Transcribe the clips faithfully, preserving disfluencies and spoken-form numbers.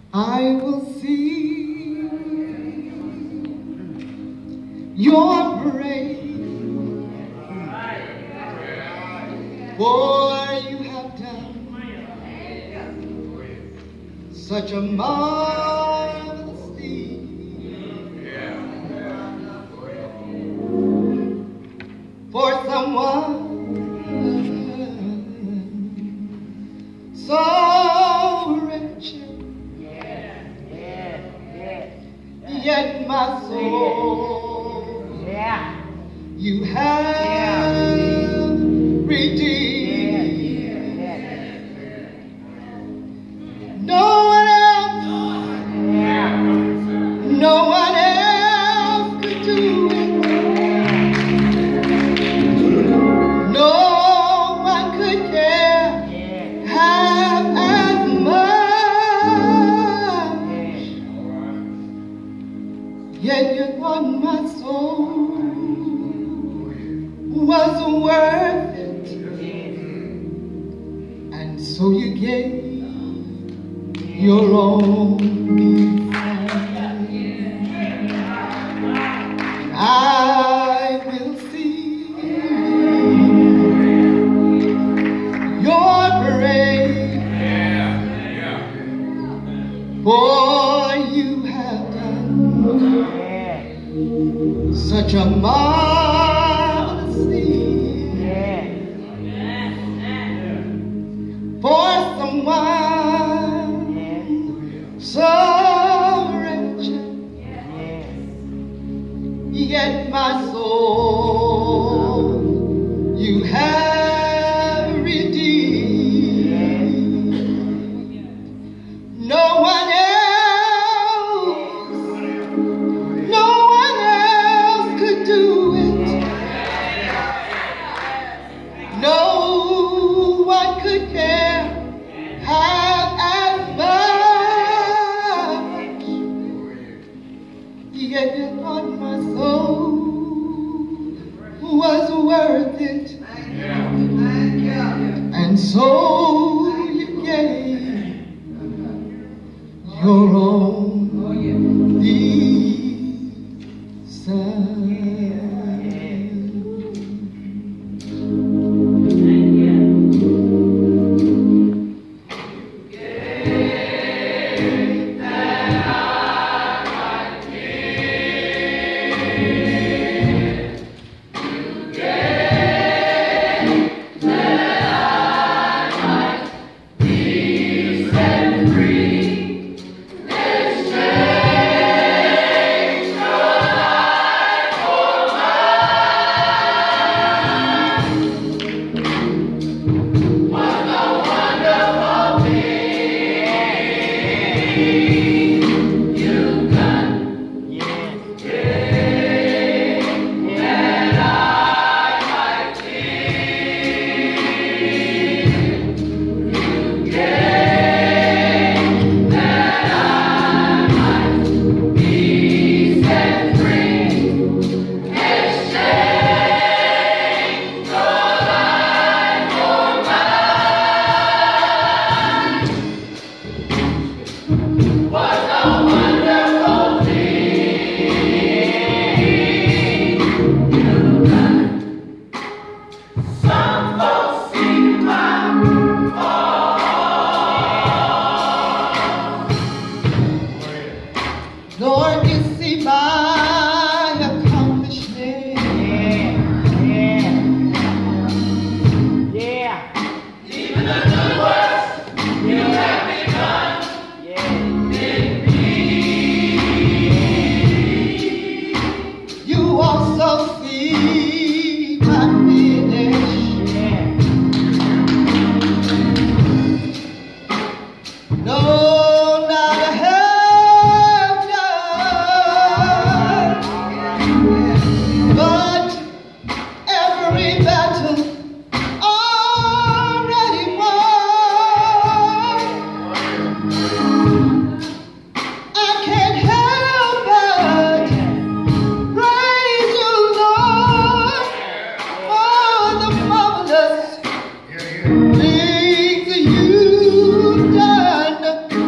I will see your praise, for you have done such a marvelous deed. For someone so wretched, yet my soul you have redeemed. No one else, no one else could do it. No one could care half as much. Yet you thought my soul was worth it, and so you gave your only son. I will see your praise, for you have done such a marvelous thing. For someone so wretched, yet my soul you have redeemed. No one else, no one else could do it. No one could care half as much. Yet you thought my soul was worth it, and so you gave your only son. Lord, you see my accomplishment. Yeah. Yeah. Even the good works you have begun in me. You also see my finish. No, not a half done, but every battle already won. I can't help but praise you, Lord, for the marvelous things you've done.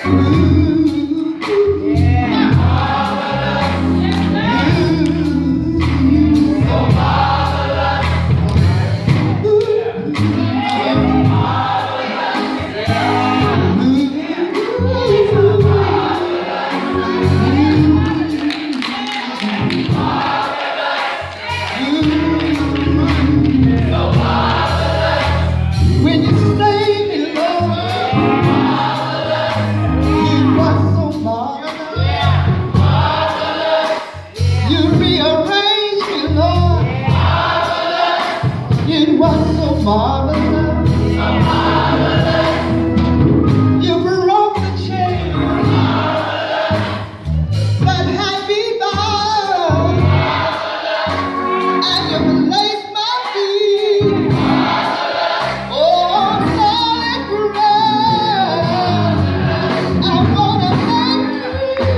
Marvelous, so marvelous. You broke the chain that had me bound, and you placed my feet on solid ground. I wanna thank you.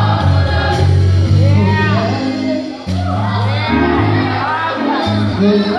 Yeah.